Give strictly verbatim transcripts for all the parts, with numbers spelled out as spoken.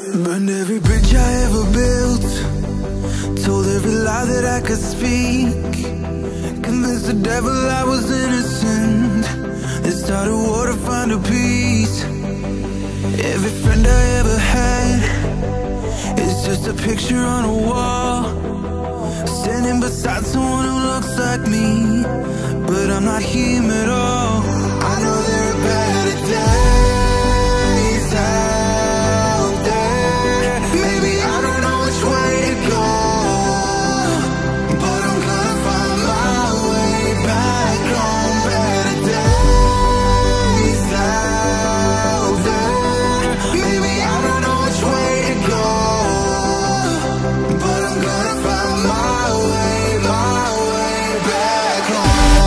Burned every bridge I ever built, told every lie that I could speak, convinced the devil I was innocent, then started war to find a peace. Every friend I ever had is just a picture on a wall, standing beside someone who looks like me, but I'm not him at all. I know there are better days out there. Maybe I don't know which way to go, but I'm gonna find my way back home. Better days out there. Maybe I don't know which way to go, but I'm gonna find my way, my way back home.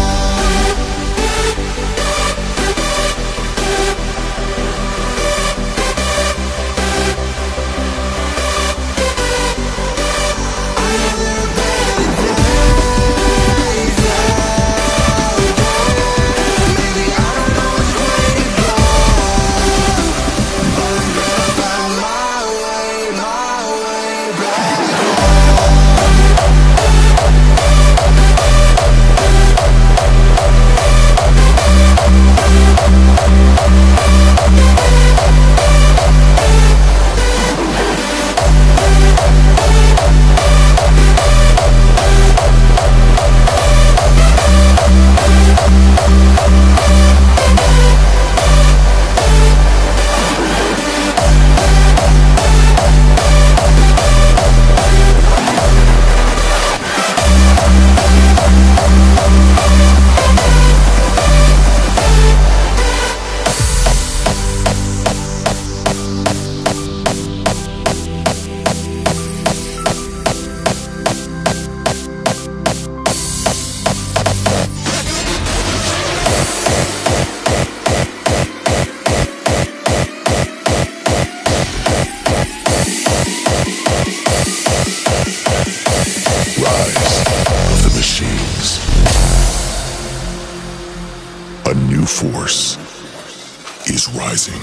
A new force is rising.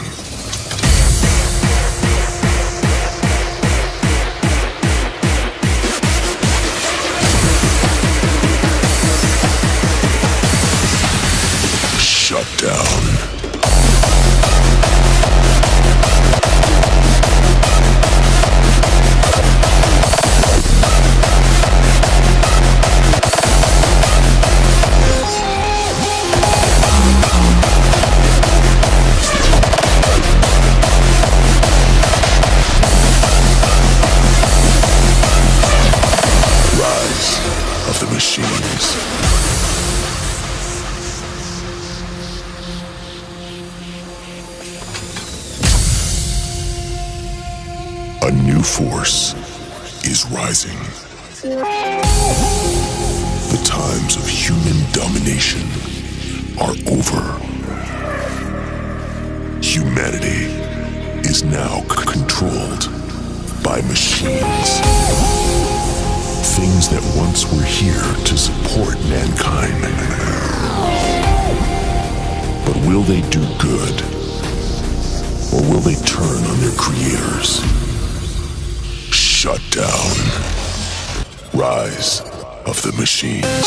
Shut down. Machines. A new force is rising. The times of human domination are over. Humanity is now c- controlled by machines. Things that once were here to support mankind. But will they do good? Or will they turn on their creators? Shut down. Rise of the Machines.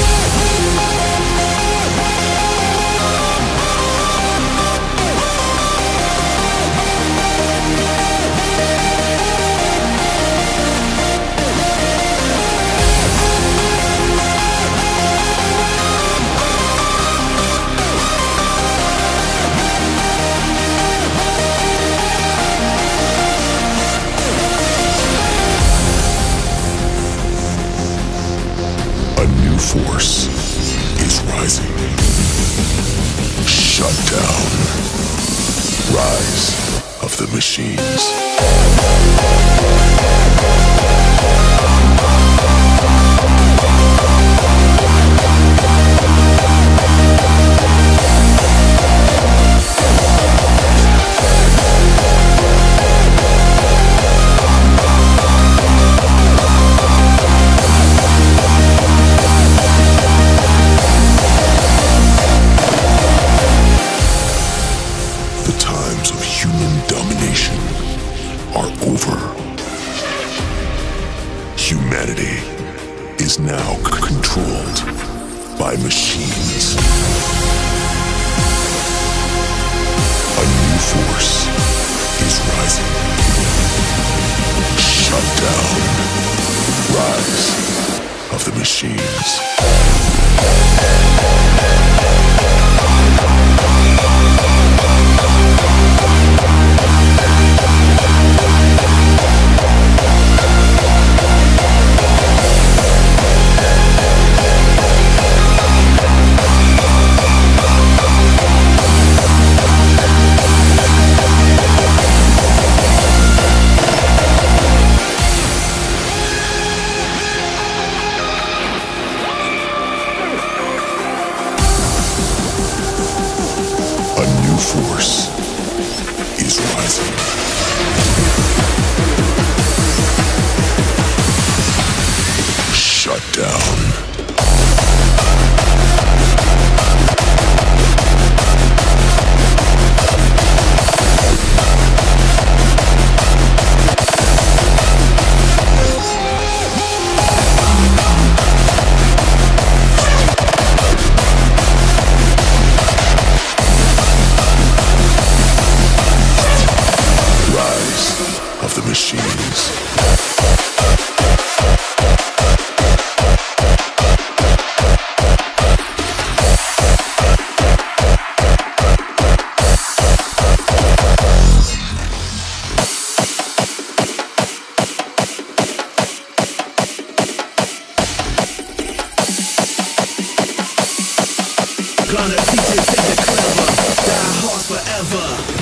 Force is rising. Shut down. Rise of the Machines. Human domination are over. by machines. A new force is rising. Shut down. Rise of the machines. Force is rising. Shut down. Of the machines. Gonna teach you to the clever, die hard forever.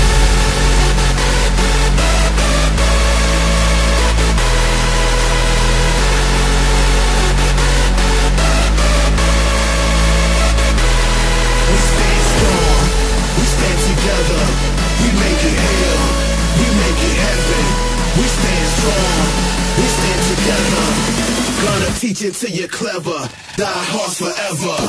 Teach it till you're clever, die hard forever.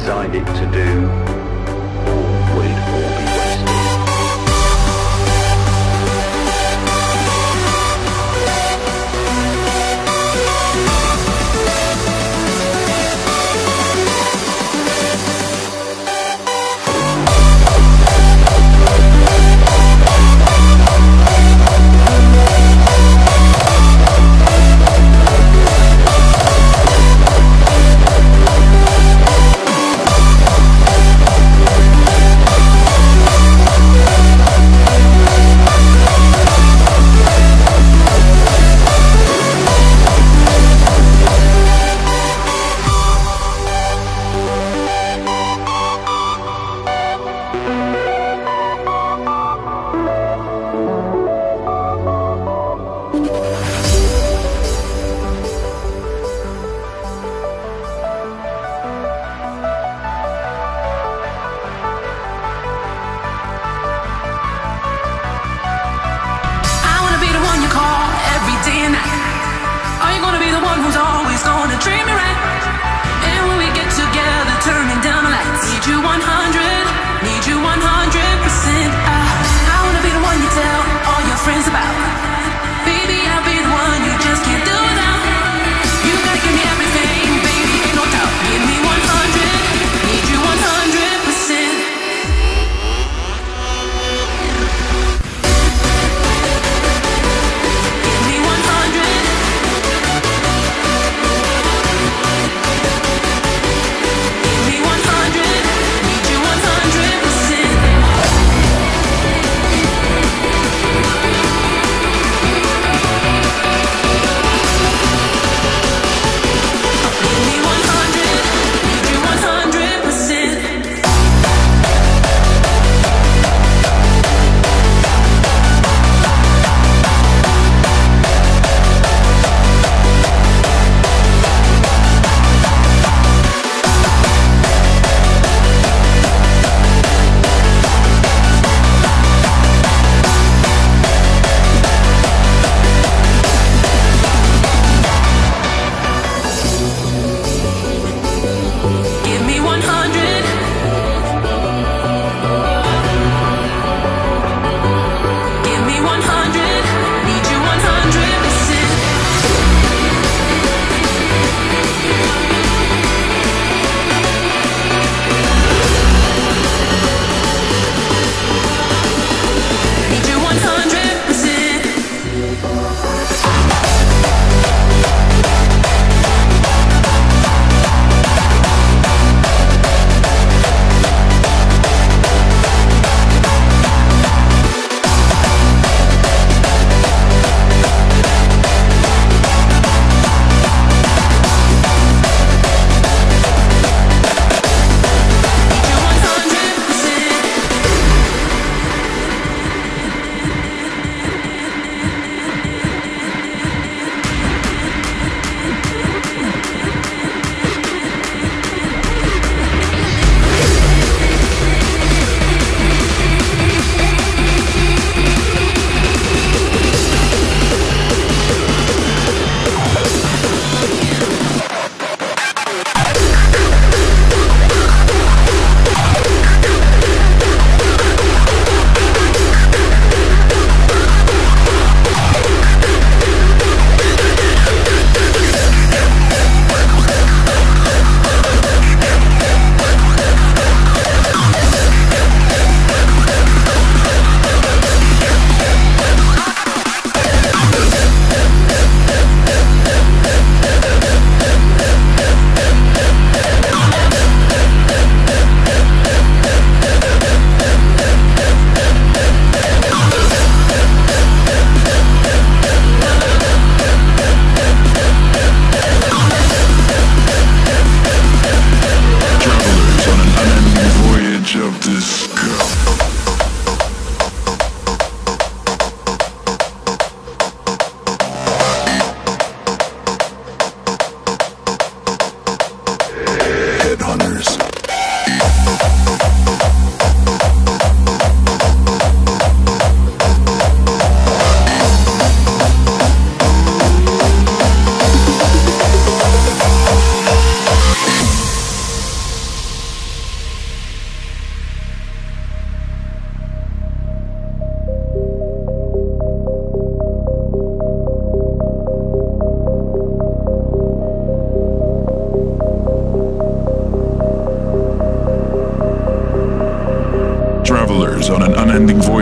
designed it to do, or would it all be wasted?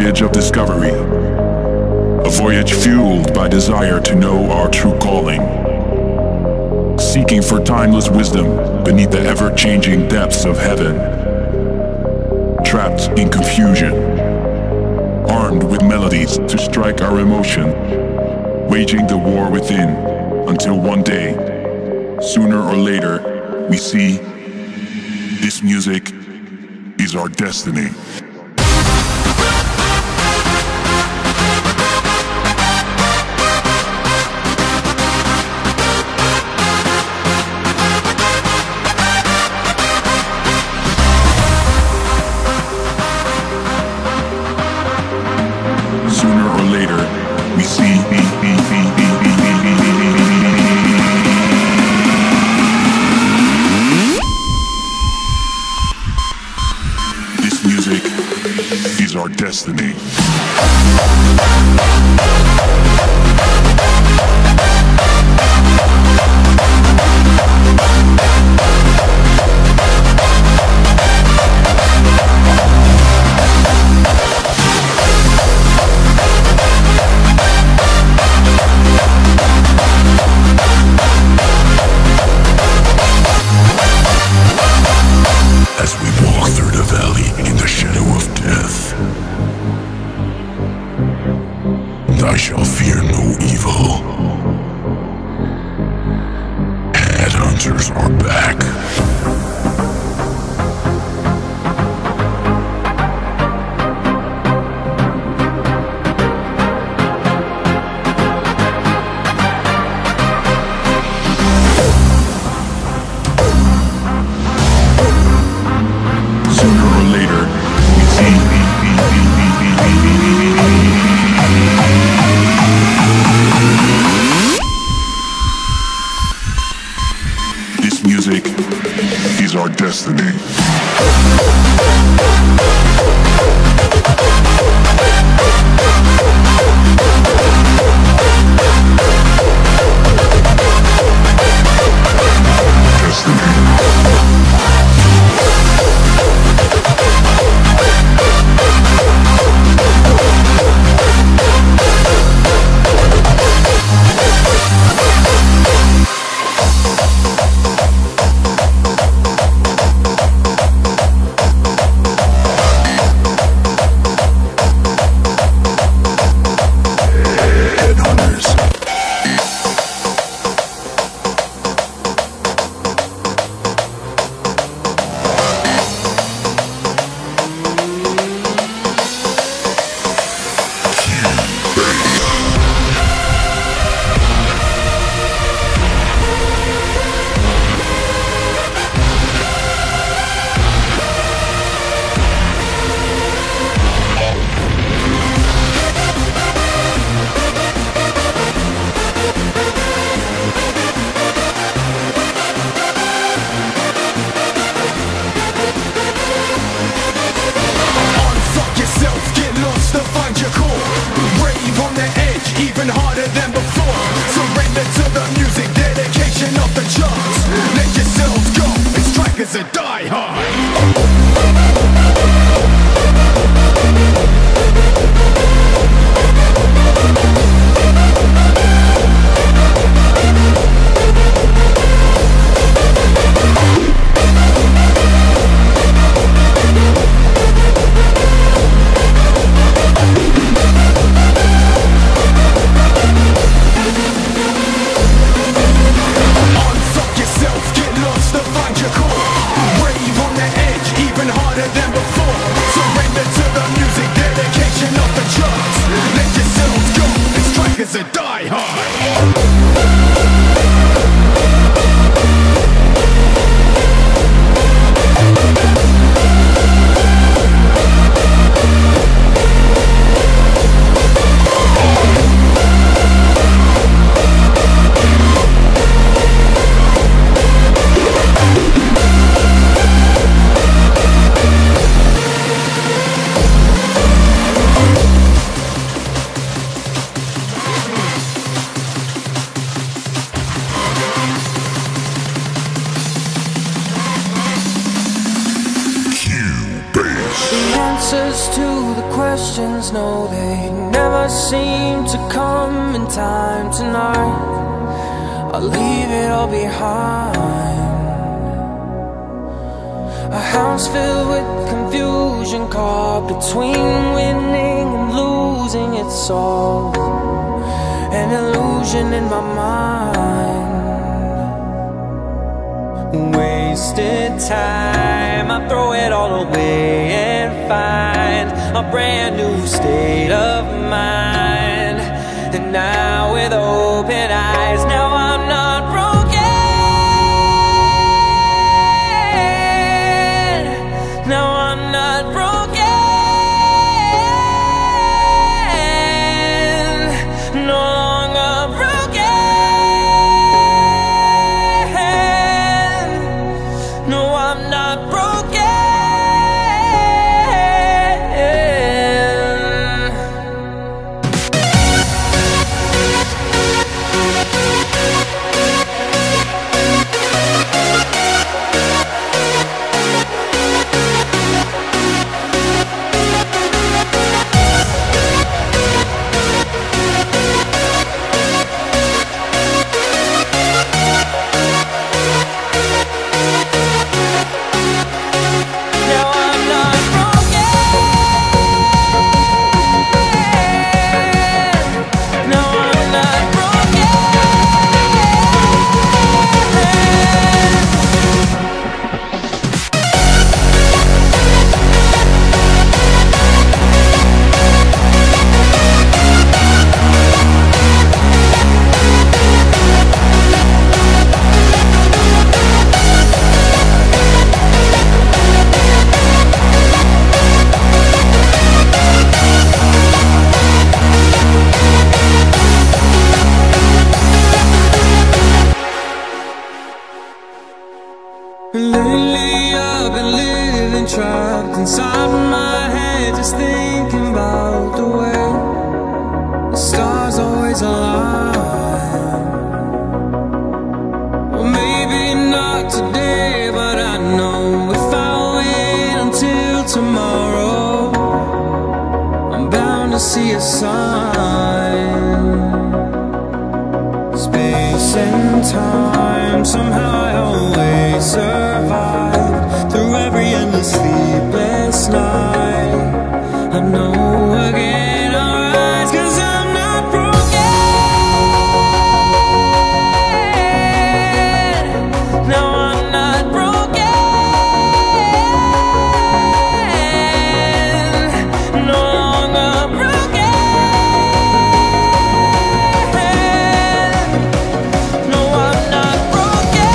voyage of discovery, a voyage fueled by desire to know our true calling, seeking for timeless wisdom beneath the ever-changing depths of heaven, trapped in confusion, armed with melodies to strike our emotion, waging the war within until one day, sooner or later, we see this music is our destiny. Sooner or later, we see this music is our destiny. As we walk through the valley in the shadow of death, and I shall fear no evil. Headhunters are back. This music is our destiny. A die hard. Unfuck yourself, get lost to find your core. answers to the questions, no, they never seem to come in time tonight. I'll leave it all behind. A house filled with confusion, caught between winning and losing. It's all an illusion in my mind. Wasted time, I throw it all away and find a brand new state of mind. And now with open eyes, now I'm not broken. Now I'm not broken. No longer broken. No, I'm not broken. Lately I've been living trapped inside my head, just thinking about the way the stars always align. Well, maybe not today, but I know if I wait until tomorrow, I'm bound to see a sign. Space and time, somehow I always survived through every endless sleepless night. I know again I'll rise, 'cause I'm not broken. No, I'm not broken. No longer broken. No, I'm not broken.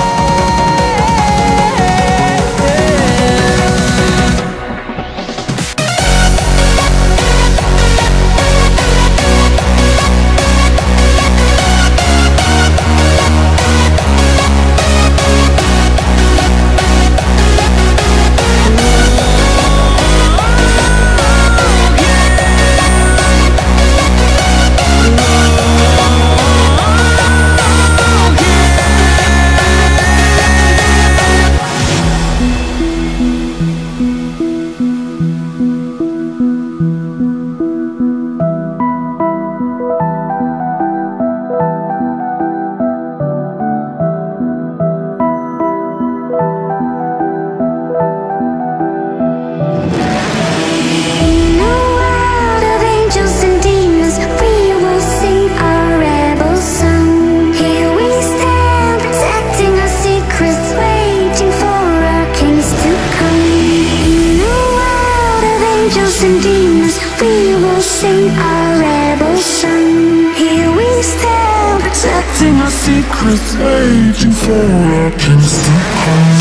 And demons, we will sing our rebel song. Here we stand, protecting our secrets, waiting for our kings to come.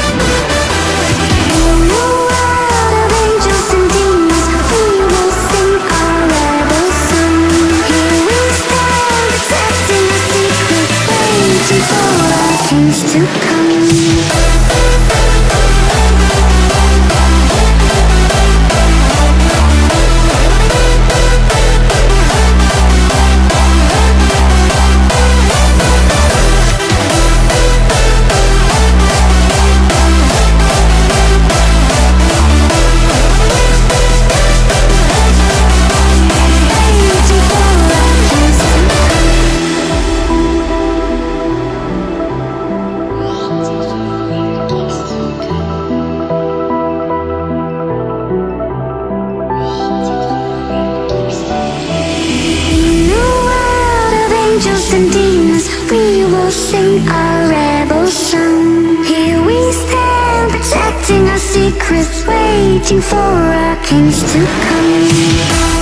Angels and demons, we will sing sing our rebel song. Here we stand, protecting our secrets, waiting for our kings to come.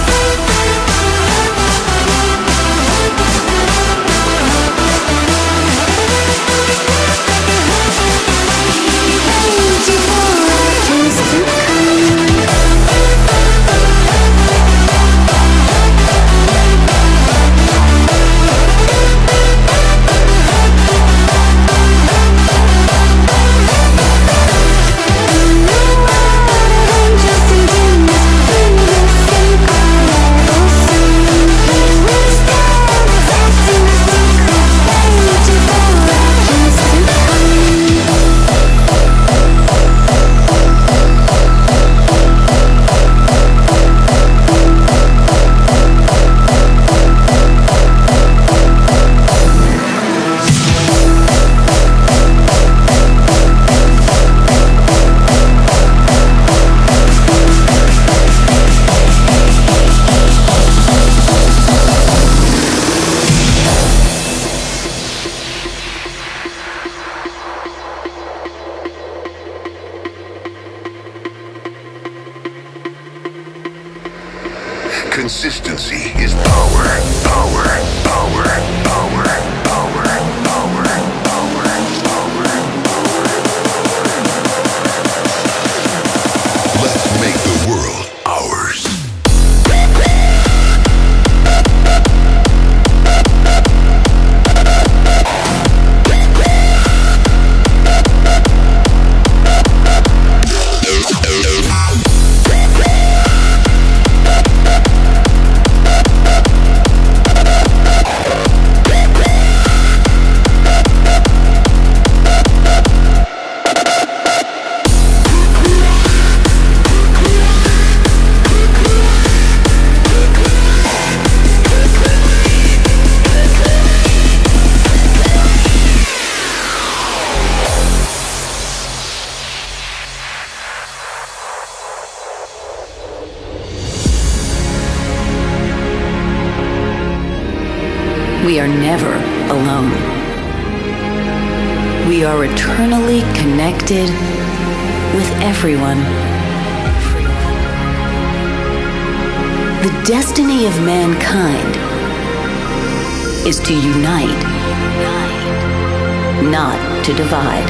Consistency is power, power, power, power, power, power, power, power. Let's make the world ours. We are never alone. We are eternally connected with everyone. The destiny of mankind is to unite, not to divide.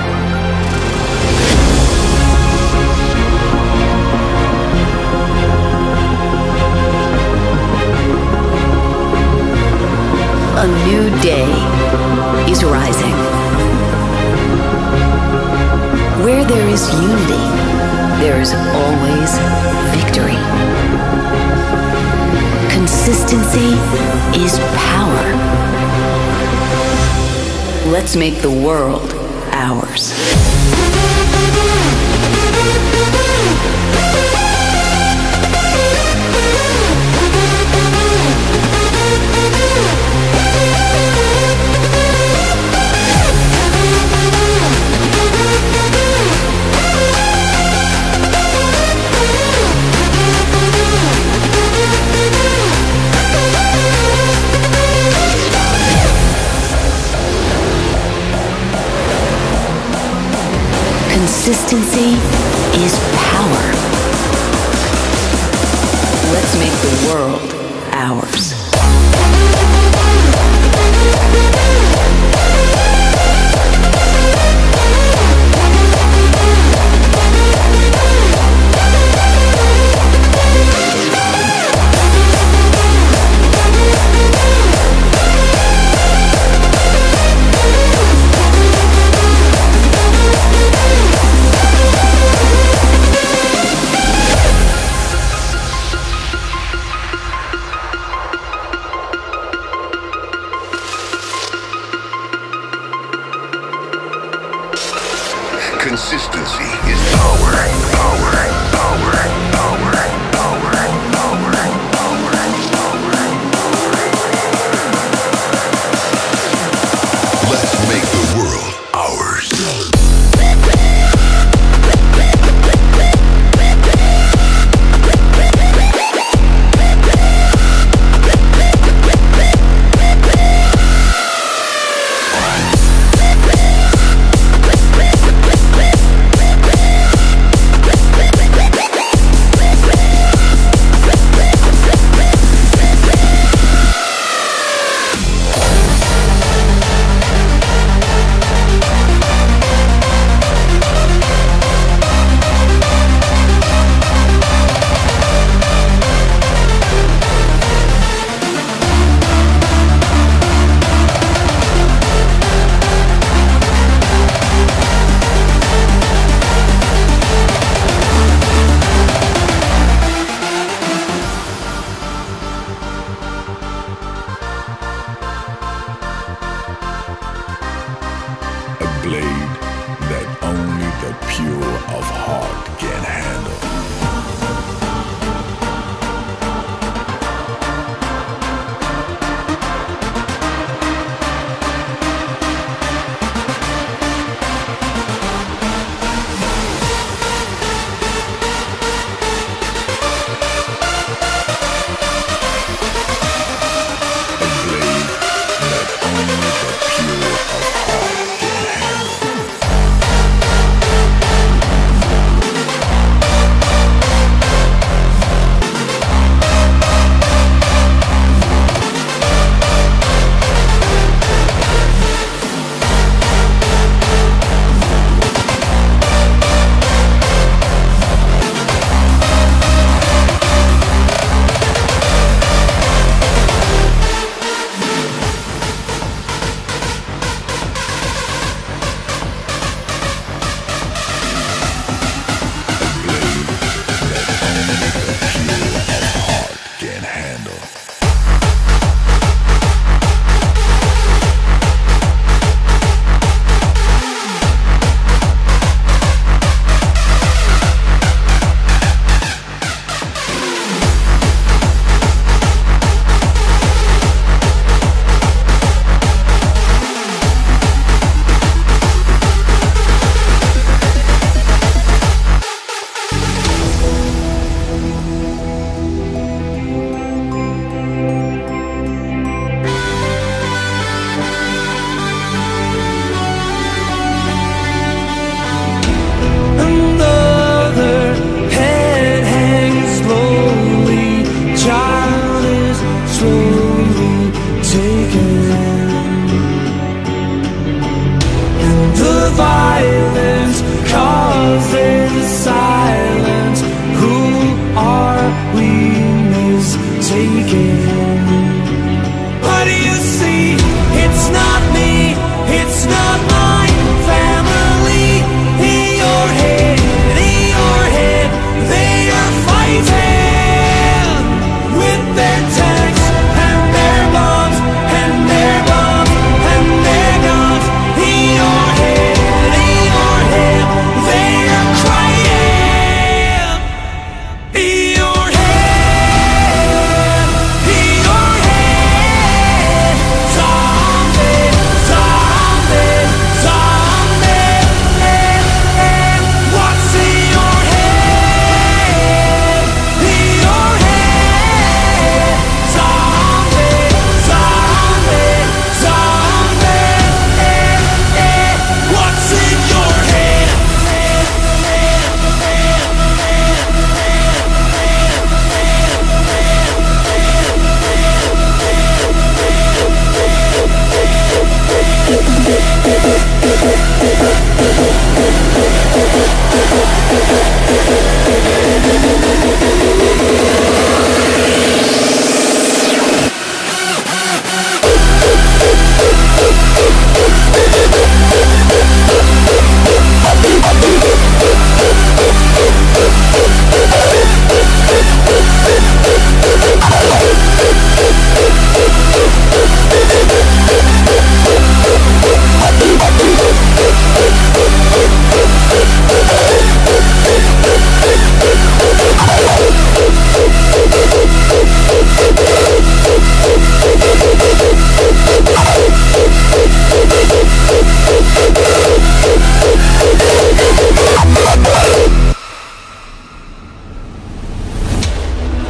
A new day is rising. Where there is unity, there is always victory. Consistency is power. Let's make the world ours. Consistency is power. Let's make the world ours.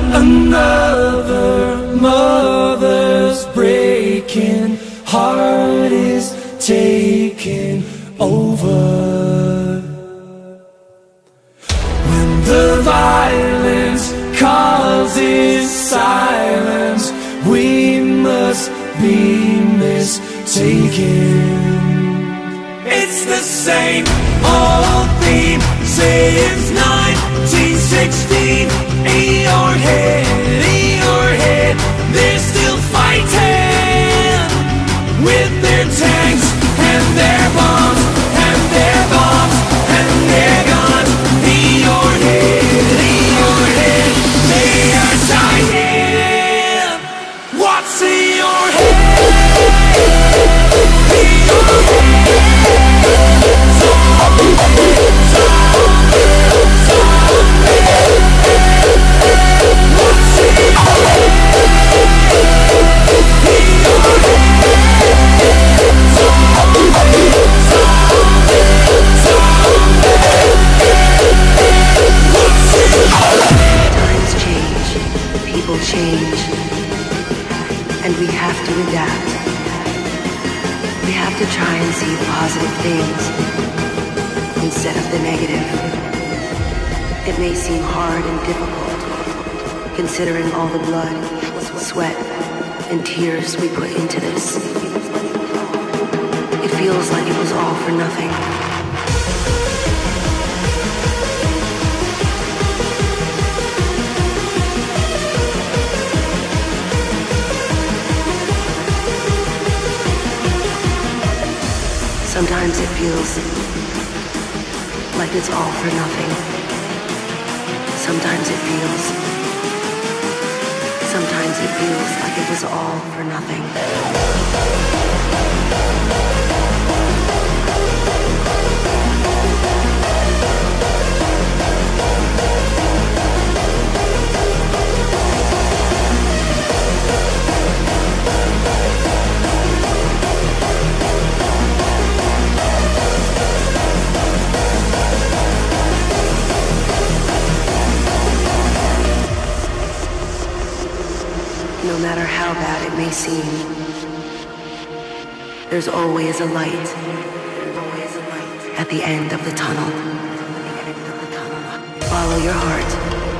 Another mother's breaking heart is taking over. When the violence causes silence, we must be mistaken. It's the same old theme since nineteen sixteen. In your head, in your head, they're still fighting with their tanks and their bombs and their bombs and their guns. In your head, in your head, they are dying. What's in your head? In your head, zombie, zombie, zombie. What's in your head? In your head, zombie, zombie, zombie. What's in your head? Times change, people change, and we have to adapt. We have to try and see the positive things instead of the negative. It may seem hard and difficult, considering all the blood, sweat, and tears we put into this. It feels like it was all for nothing. Sometimes it feels like it's all for nothing. Sometimes it feels, sometimes it feels like it was all for nothing. No matter how bad it may seem, there's always a light at the end of the tunnel. Follow your heart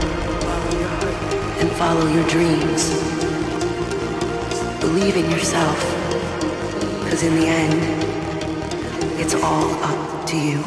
and follow your dreams. Believe in yourself, because in the end, it's all up to you.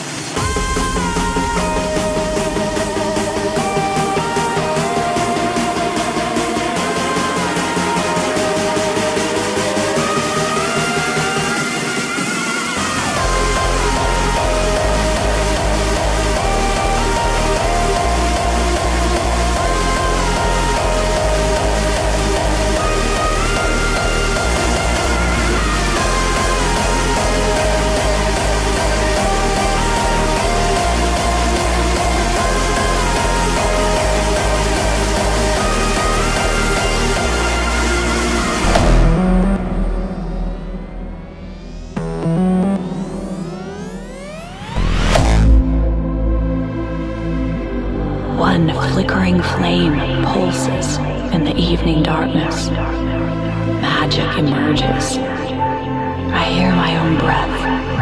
One flickering flame pulses in the evening darkness. Magic emerges. I hear my own breath.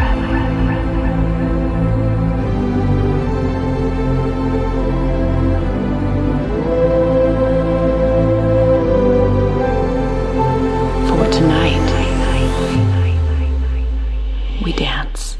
For tonight, we dance.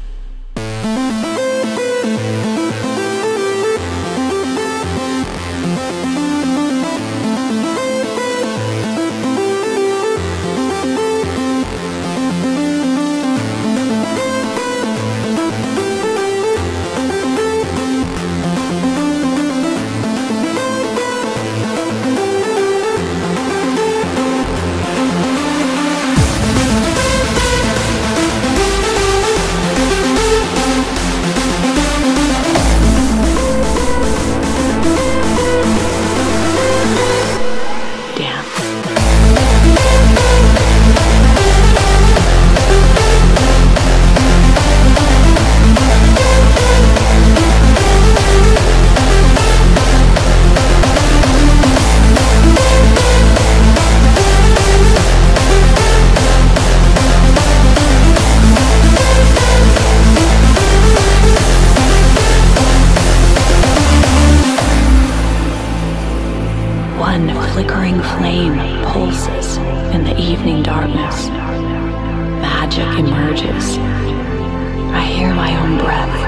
flickering flame pulses in the evening darkness. Magic emerges. I hear my own breath.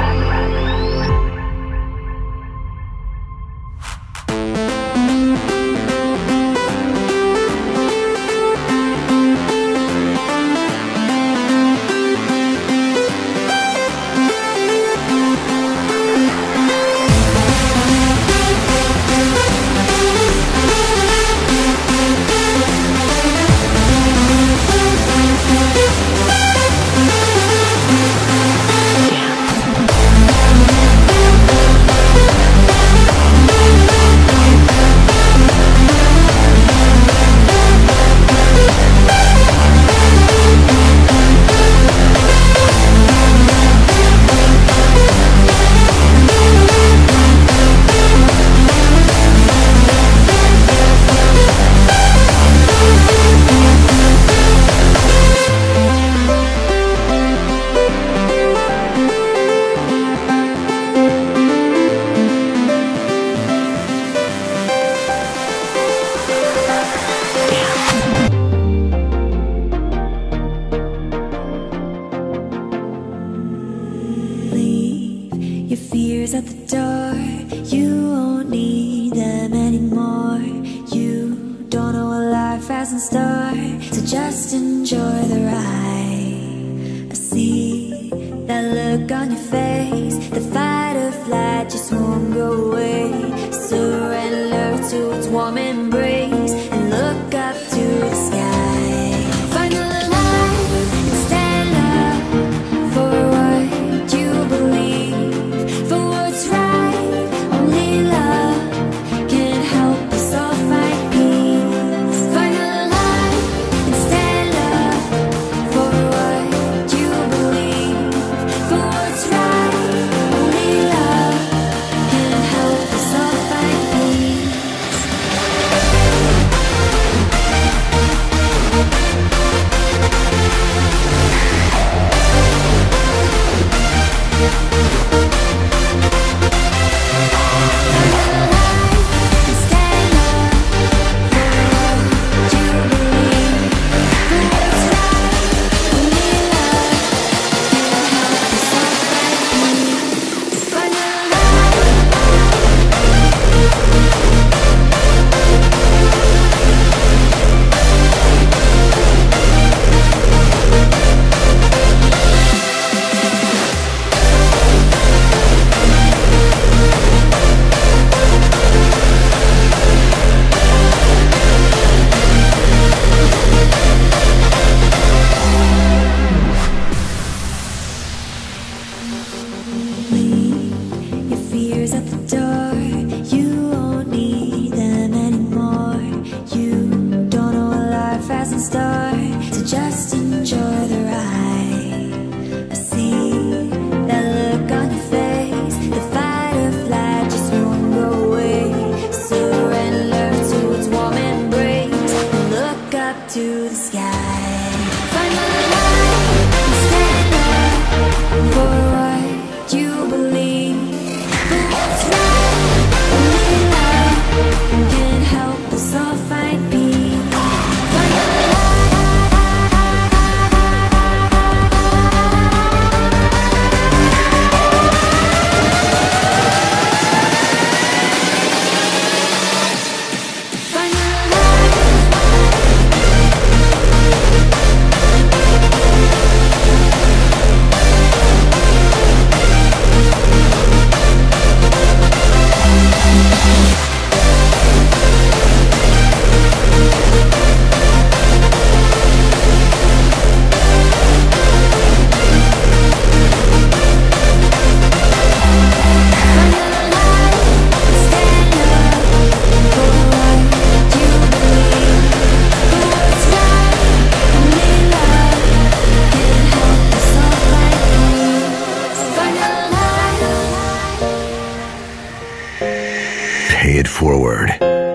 Pay it forward.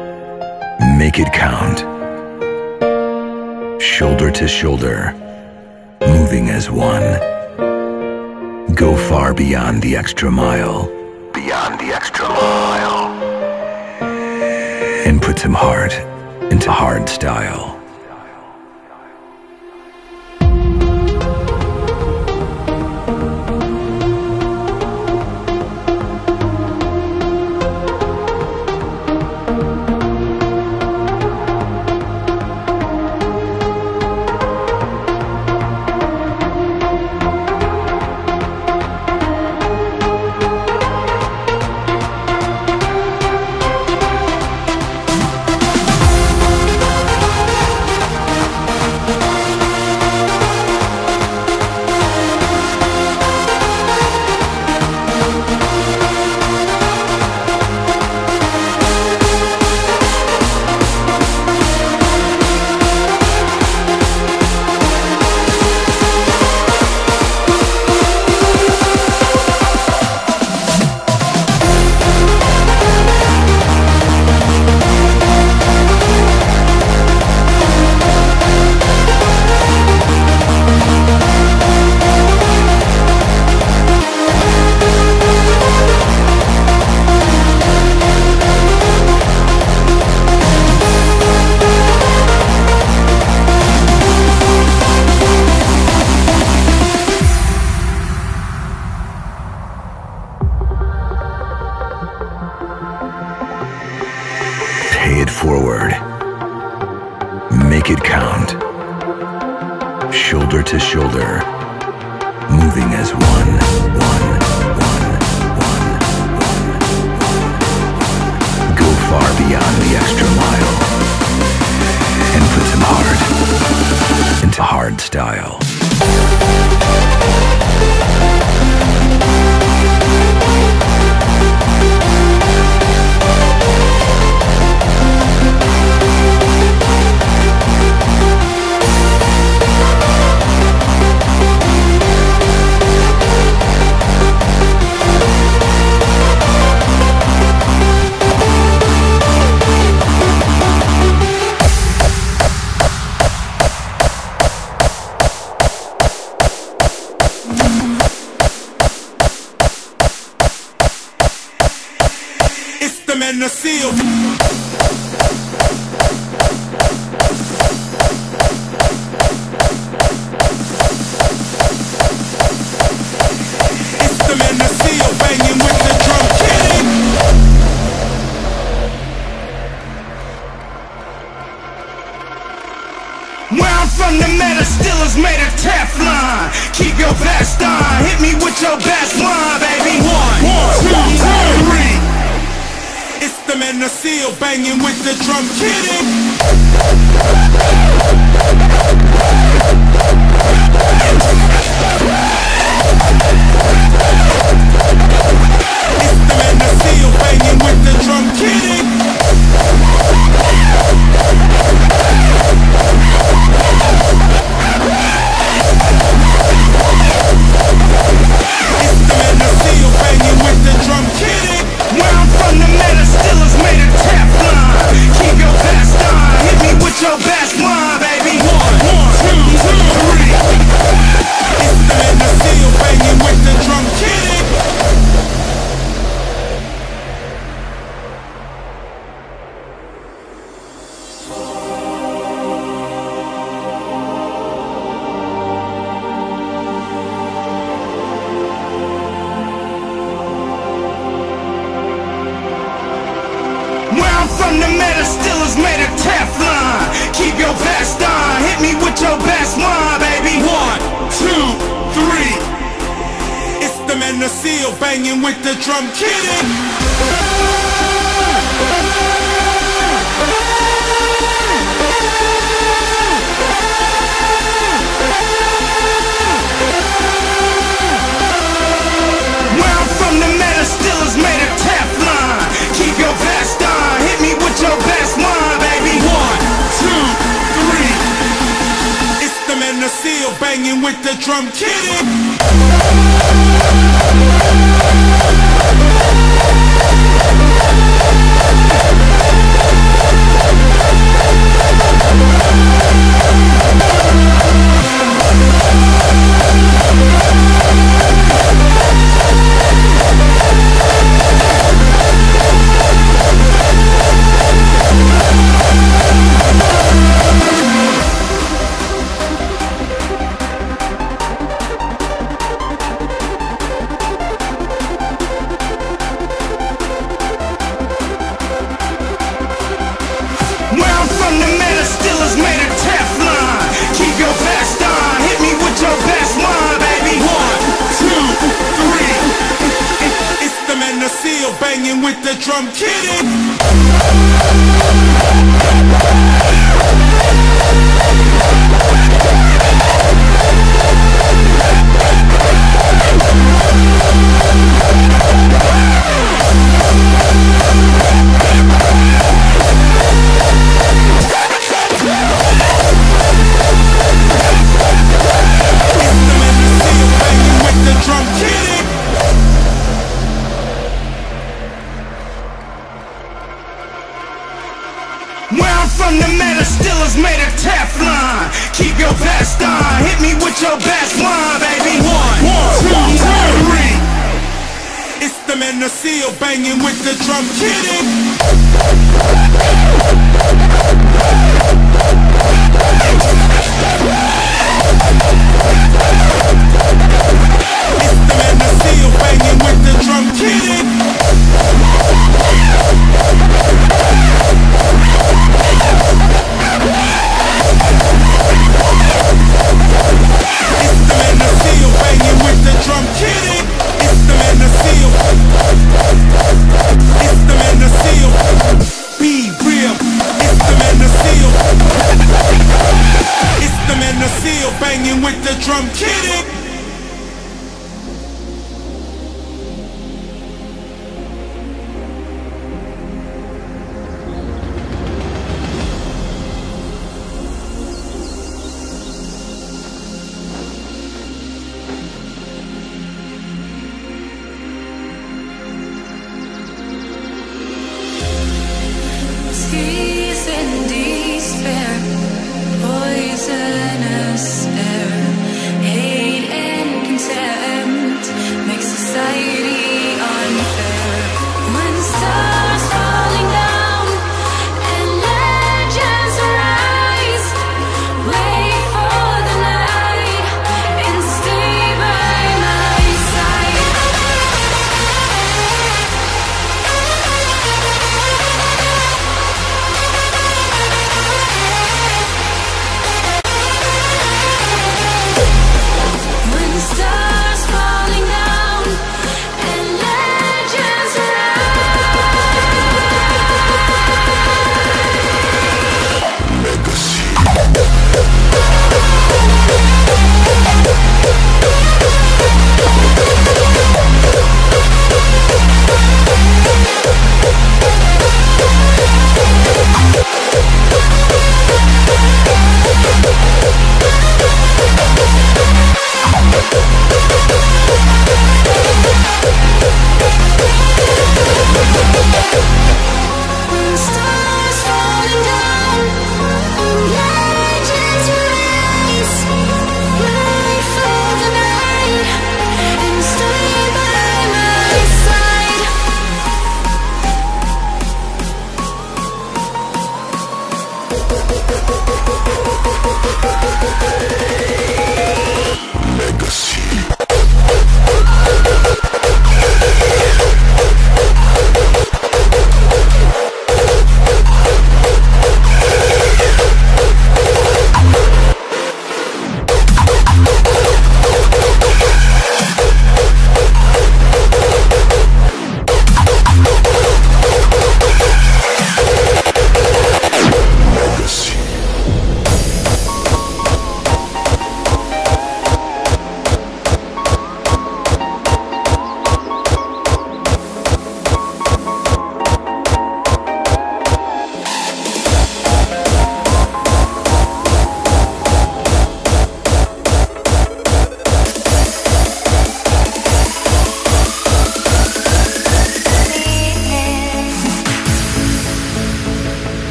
Make it count. Shoulder to shoulder, moving as one. Go far beyond the extra mile. Beyond the extra mile. And put some heart into hard style. Pay it forward. Make it count. Shoulder to shoulder. Moving as one, one, one, one, one, one. Go far beyond the extra mile. And put some heart into hard style. And the seal. It's the man, the seal, banging with the drum kitty. Where I'm from, the metal still is made of Teflon. Keep your vest on, hit me with your best line, baby. One, one, two, two, three. It's the man, the seal, banging with the drum kitty. It's the man, the seal, banging with the drum kitty. It's the man, the seal, banging with the drum kitty. Where I'm from, the metal still is made of Teflon. Keep your vest on, hit me with your best line, baby. One, one, two, two, three. It's the man, the seal, banging with the drum kitty. From the metal still is made of Teflon. Keep your vest on, hit me with your best line, baby. One, two, three. It's the man, the seal, banging with the drum kitty. Where I'm from, the metal still is made of Teflon. Keep your vest on, hit me with your best line, baby. One, two, three. It's the man, the seal, banging with the drum kitty. Where I'm from, the metal still is made of Teflon. Keep your vest on, hit me with your best one, baby. One, two, three. It's the man the seal banging with the drum kitty. Where I'm from, the metal still is made of Teflon. Keep your vest on, hit me with your best one, baby. One, one, two, three. It's the man the seal banging with the drum kitty. It's the man the seal banging with the drum kitty. Banging with the drum kitty. Tears in despair, poisonous air, hate.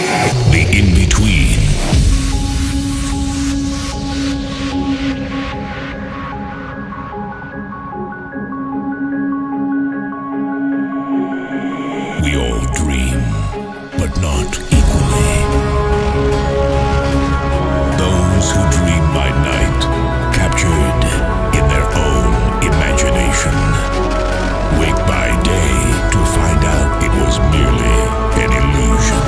The in-between. We all dream, but not equally. Those who dream by night, captured in their own imagination, wake by day to find out it was merely an illusion.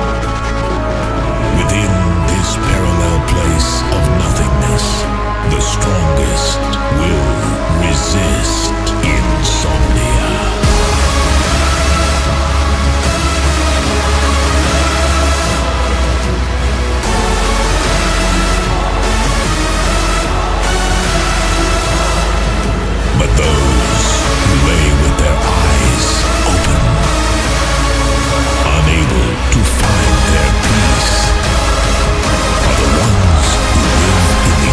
Within this parallel place of nothingness, the strongest will resist insomnia. But those who lay with their eyes open, unable to find their peace, are the ones who live in the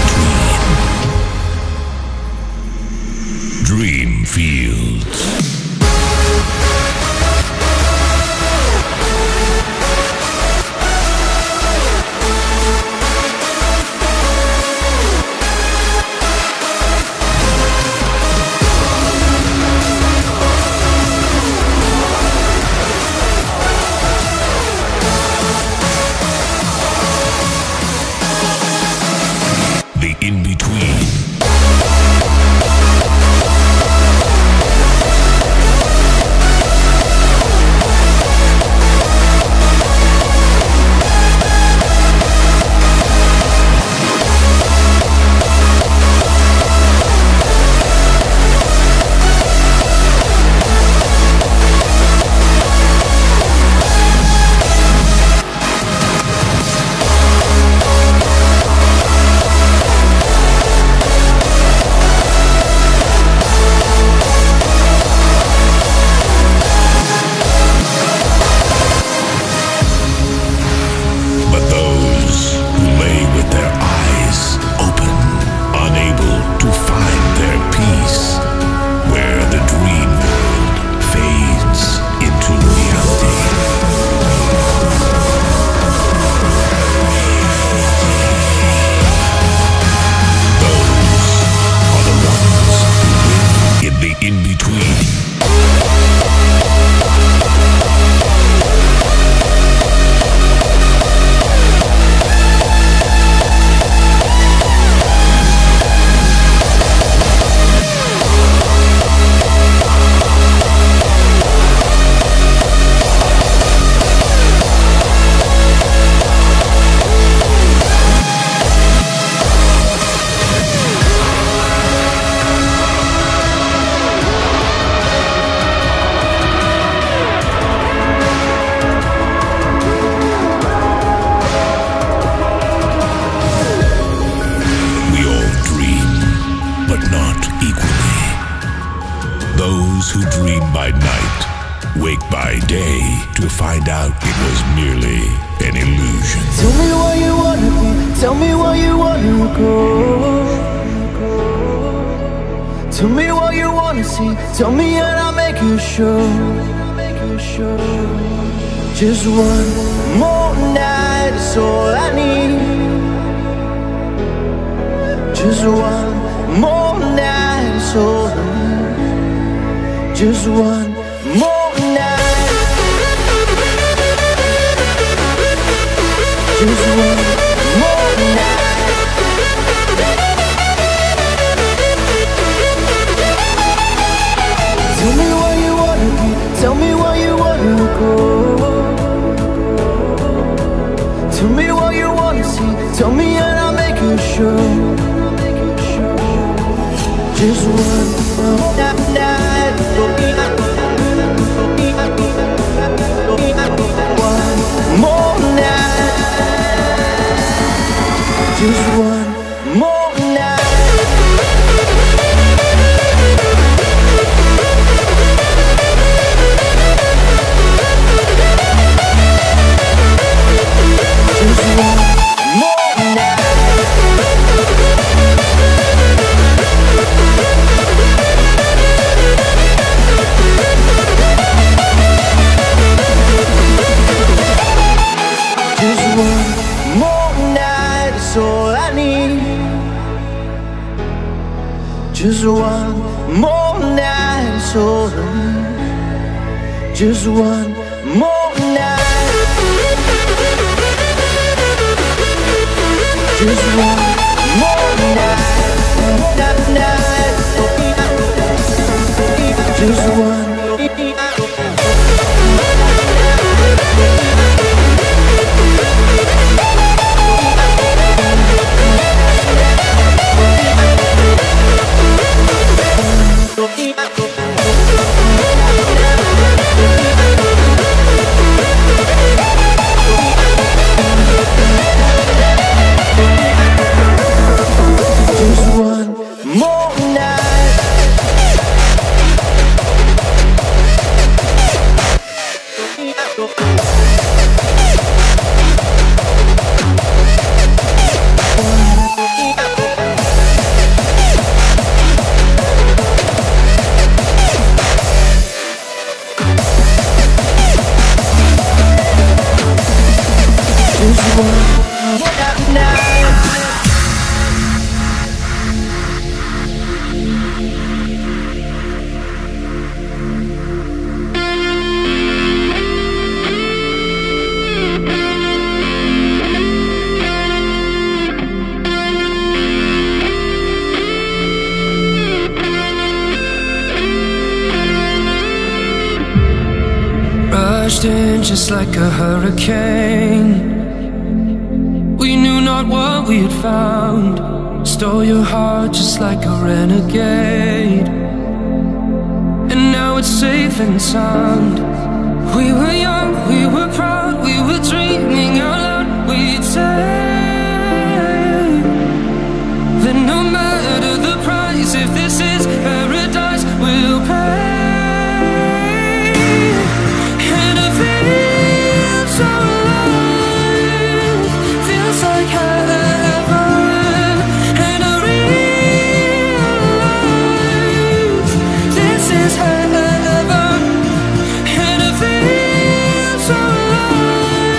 in-between. Dream fields. The in-between. But those who lay with their eyes open, unable to find their peace, where the dream world fades into reality. Those are the ones who live in the in-between. We all dream, but not equally. Those who dream by night wake by day to find out it was merely an illusion. Tell me where you wanna be, tell me where you wanna go. Tell me what you wanna see, tell me and I'll make you sure. Just one more night is all I need. Just one more night is all I need. Just one more night. Just one more night. Tell me where you wanna be, tell me where you wanna go. Tell me what you wanna see, tell me and I'll make you sure. Just one more night. One more night. Just one more night. Just one more night. Just one more night soberly. Just one more night. Just one more night. Night, night. Just one. In just like a hurricane, we knew not what we had found. Stole your heart just like a renegade, and now it's safe and sound. We were young, we were proud, we were dreaming out loud. We'd say that no matter the price, if this is paradise, we'll pay. So alive, feels like heaven, and I realize this is heaven, and it feels so alive.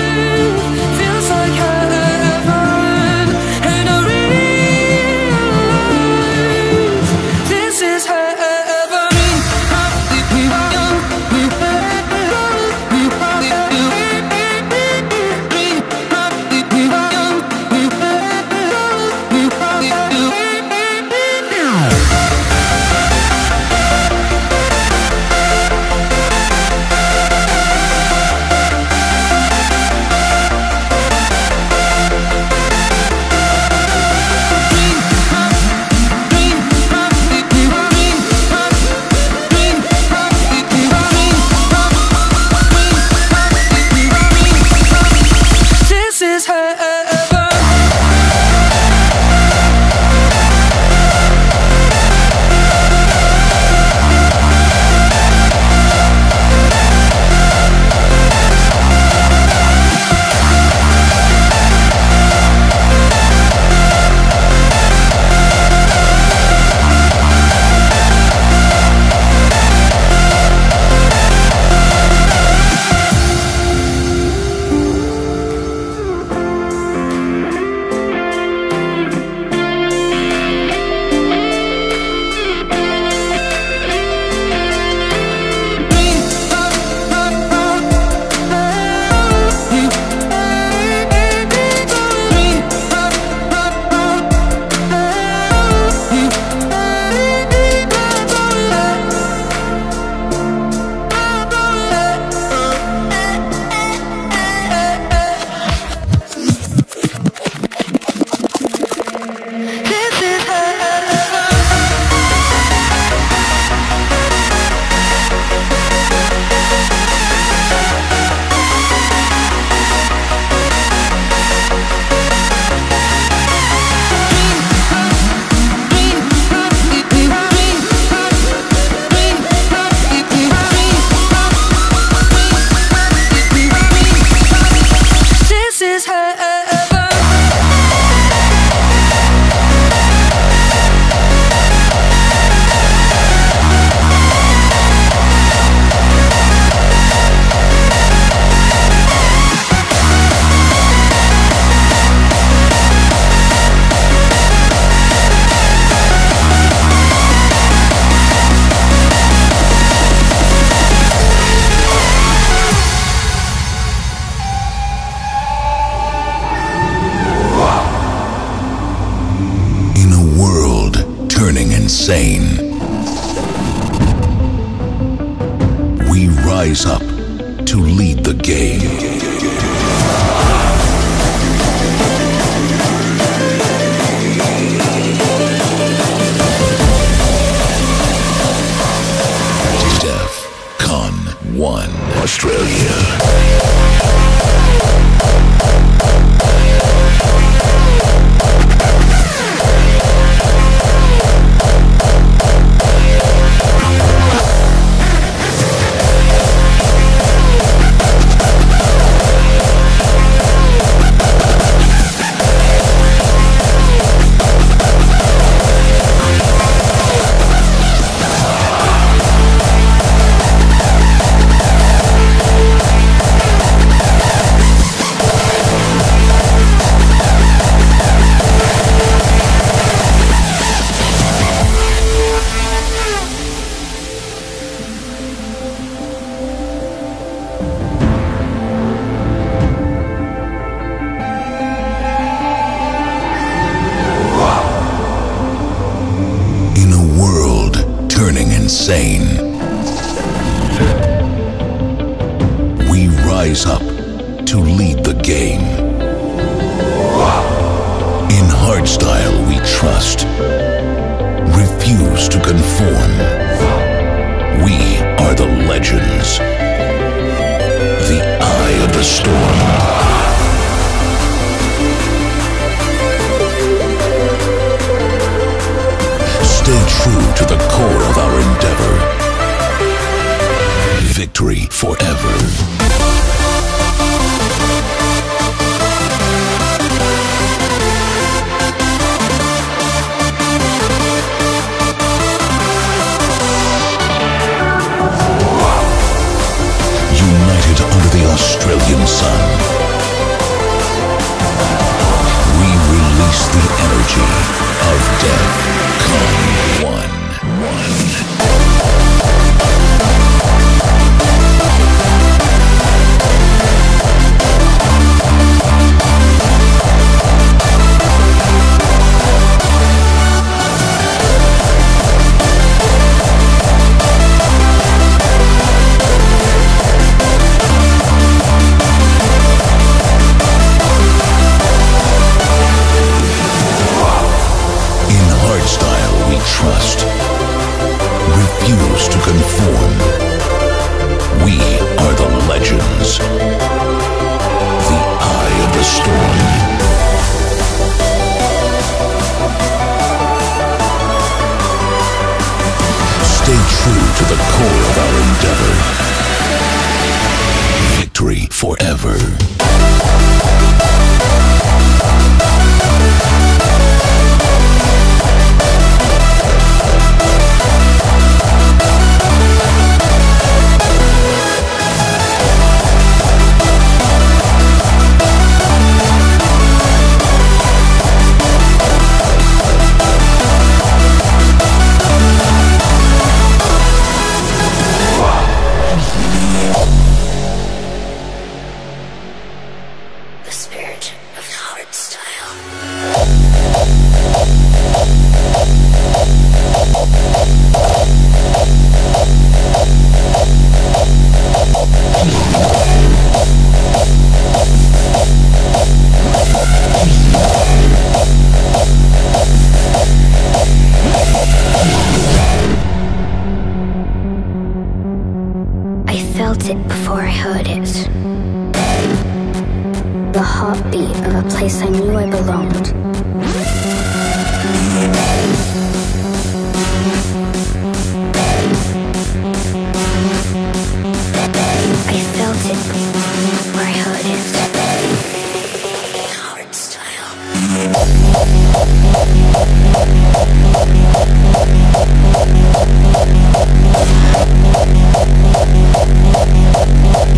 rise up to lead the game. DEFCON one Australia. Insane. We rise up to lead the game. In hardstyle we trust, refuse to conform. We are the legends, the eye of the storm. Stay true to the core of our endeavor. Victory forever. United under the Australian sun, we release the energy of DEFCON one. Trust, refuse to conform. We are the legends, the eye of the storm. Stay true to the core of our endeavor. Victory forever.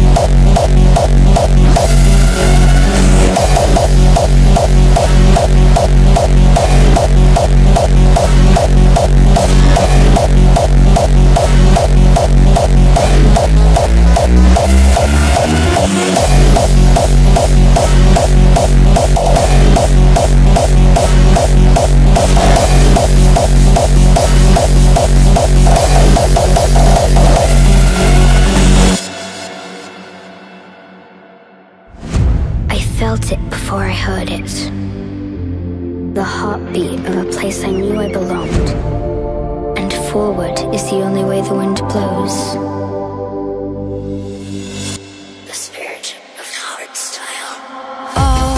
We'll be right back. felt it before I heard it. The heartbeat of a place I knew I belonged. And forward is the only way the wind blows. The spirit of hard style. Oh,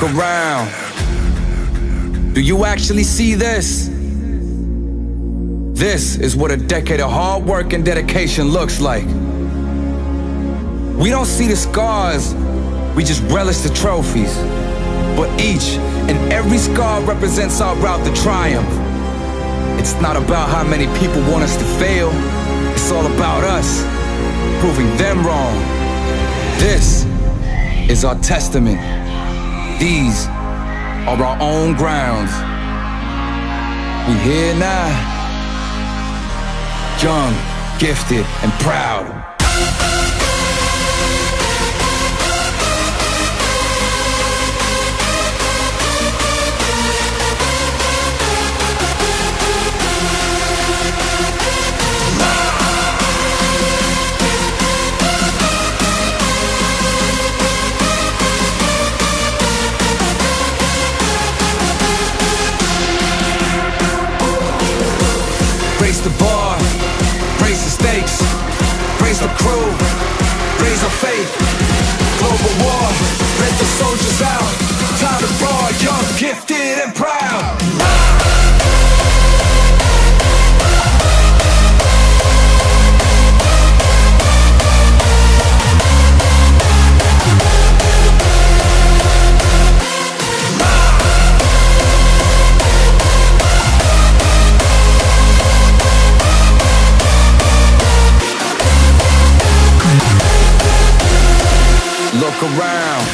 Look around. Do you actually see this? This is what a decade of hard work and dedication looks like. We don't see the scars, we just relish the trophies. But each and every scar represents our route to triumph. It's not about how many people want us to fail. It's all about us, proving them wrong. This is our testament. These are our own grounds. We here now, young, gifted, and proud. Raise the bar, raise the stakes, raise the crew, raise our faith. Global war, let the soldiers out. Time to roar, young, gifted, and proud. Look around.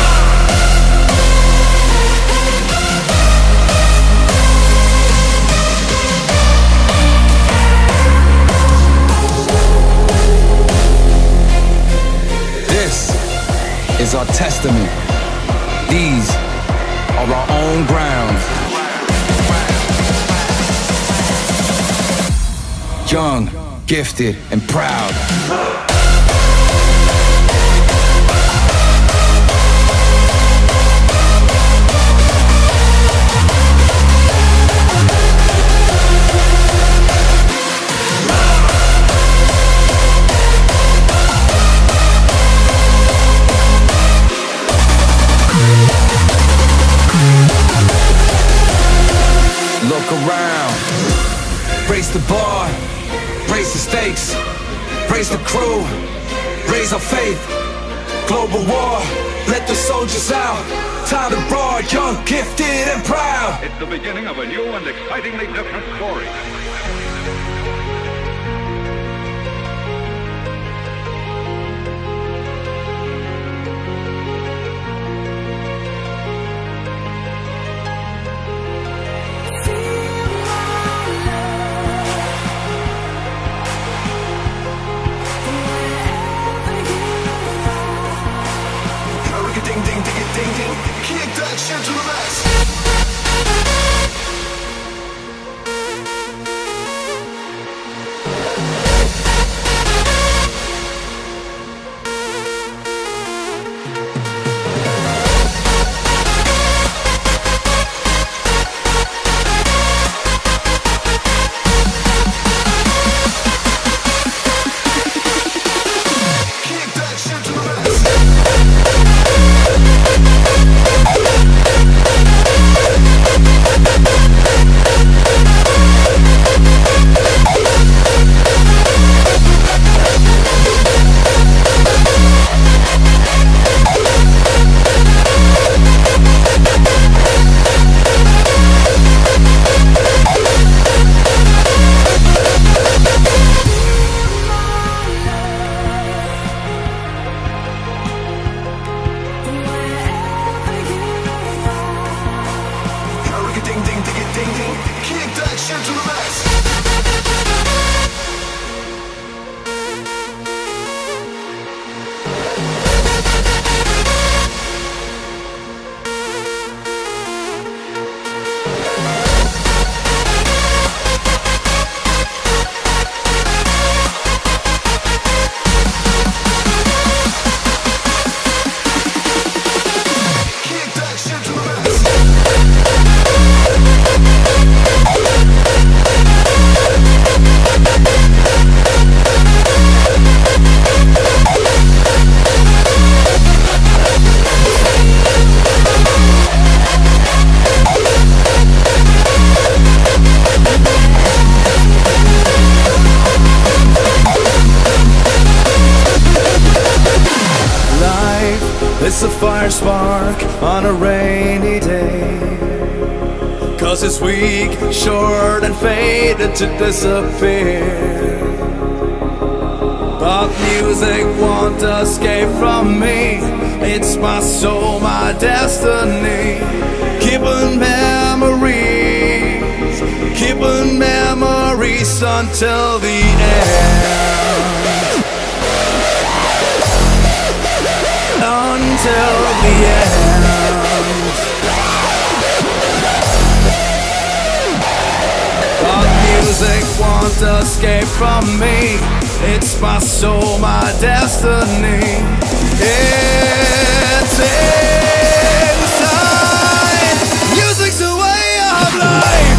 This is our testament. These are our own grounds. Young, gifted, and proud. Look around, raise the bar, raise the stakes, raise the crew, raise our faith. Global war, let the soldiers out. Time to roar, young, gifted, and proud. It's the beginning of a new and excitingly different story. Ding, ding, ding, ding, ding. Kick that shit to the max. We'll be right back. on a rainy day. Cause it's weak, short and faded to disappear. But music won't escape from me. It's my soul, my destiny. Keeping memories, keeping memories until the end. Until the end. But music won't escape from me. It's my soul, my destiny. It's inside. Music's a way of life.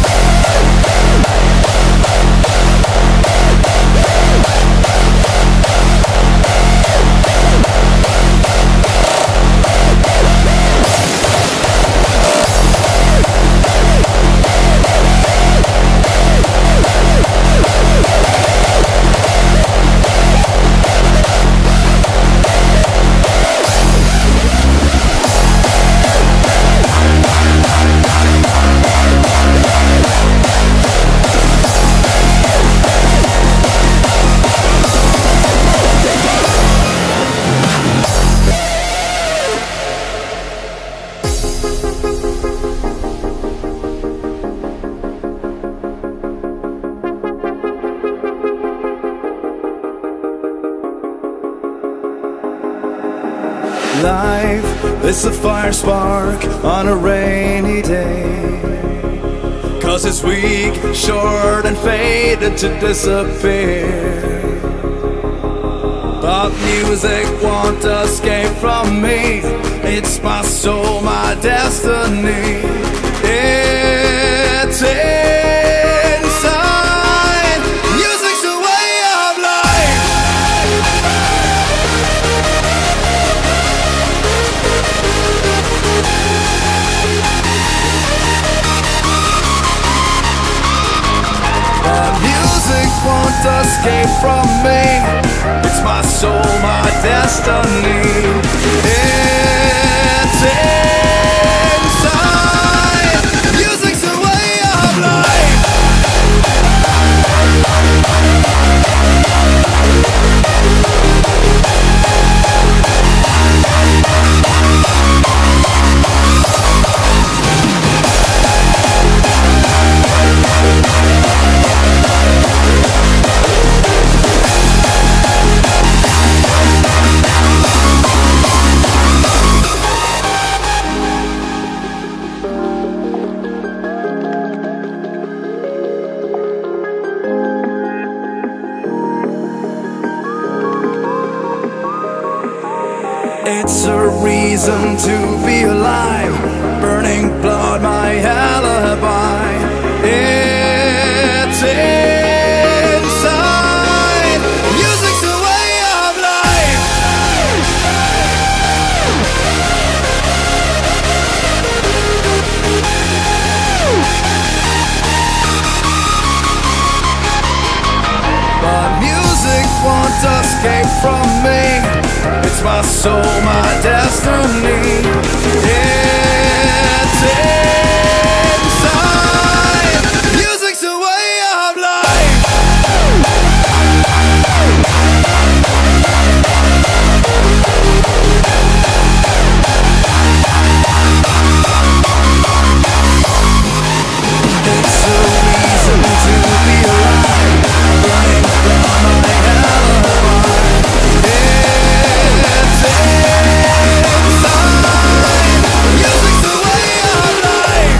Life is a fire spark on a rainy day. Cause it's weak, short and faded to disappear. But music won't escape from me. It's my soul, my destiny. It's inside. Music's a way of life. But music won't escape from me. It's my soul, my destiny. It's inside. Music's a way of life. It's a reason to be alive. Burning blood, my alibi. It's inside. Music's a way of life. But music won't escape from me. It's my soul, my destiny. It's inside. Music's a way of life. It's a reason to be alive. Burning from my alibi. It's inside. Music's the way of life.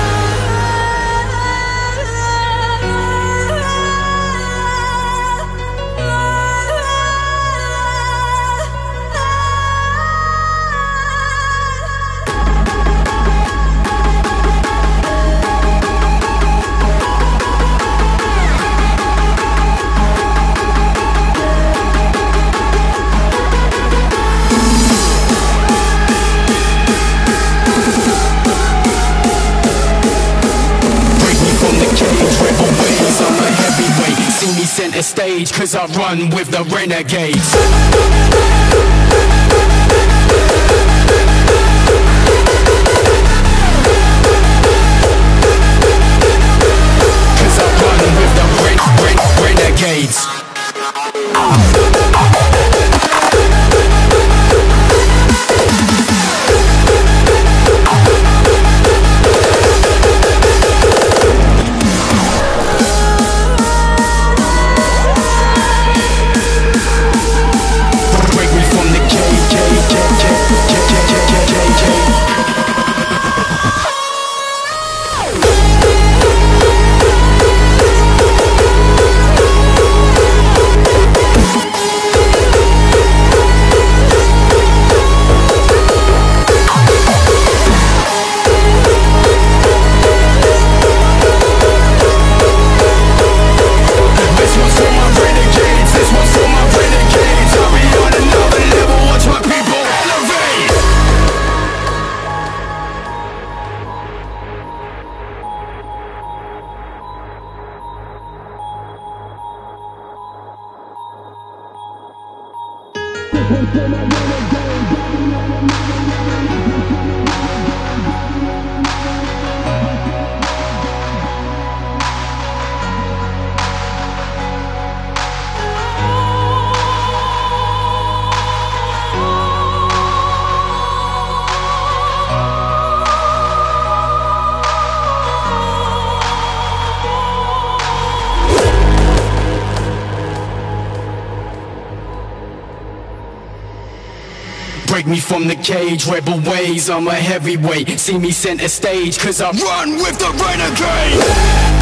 Center stage, cause I run with the renegades. Break me from the cage, rebel ways, I'm a heavyweight. See me center stage, cause I run with the renegade.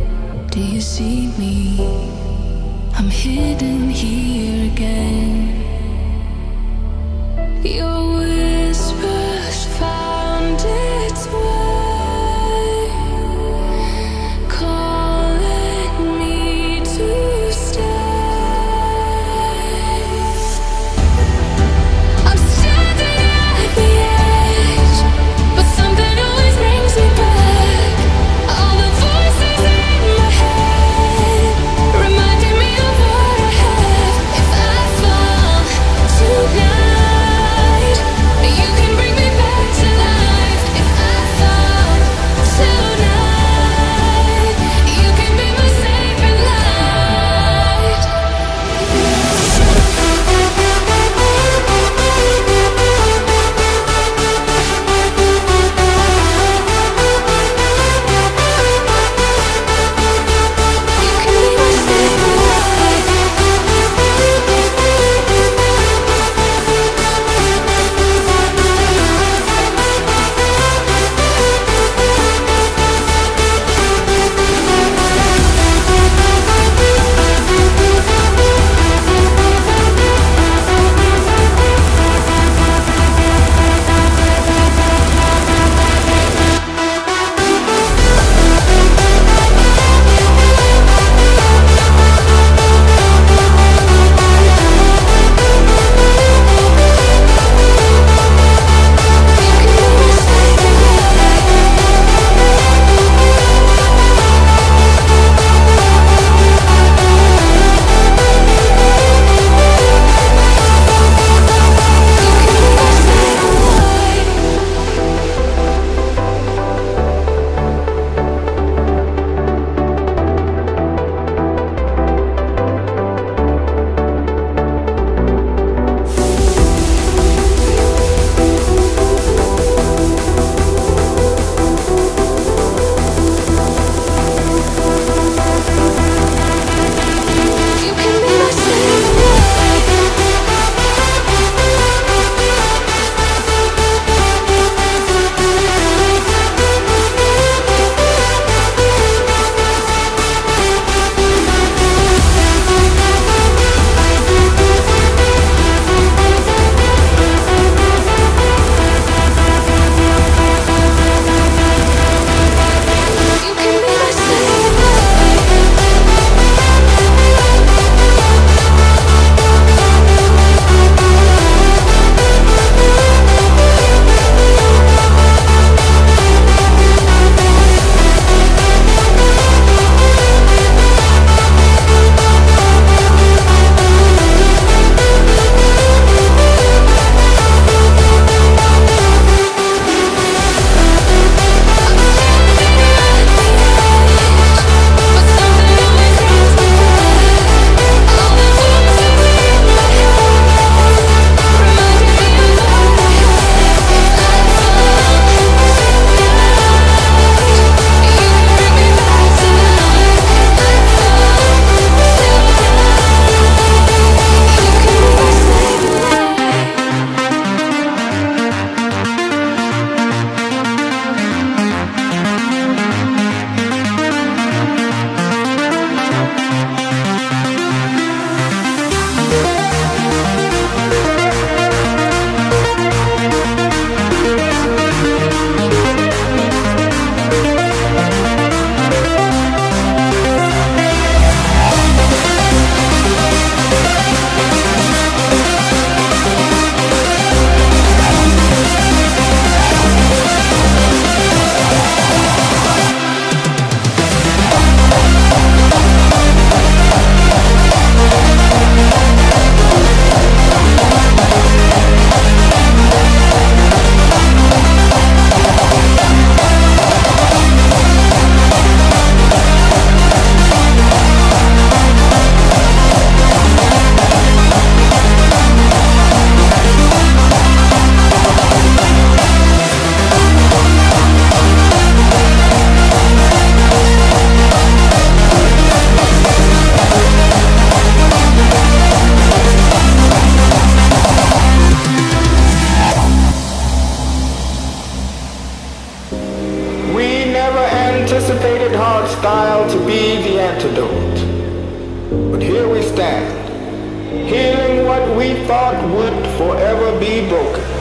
Do you see me? I'm hidden here again. anticipated hard style to be the antidote. But here we stand, healing what we thought would forever be broken.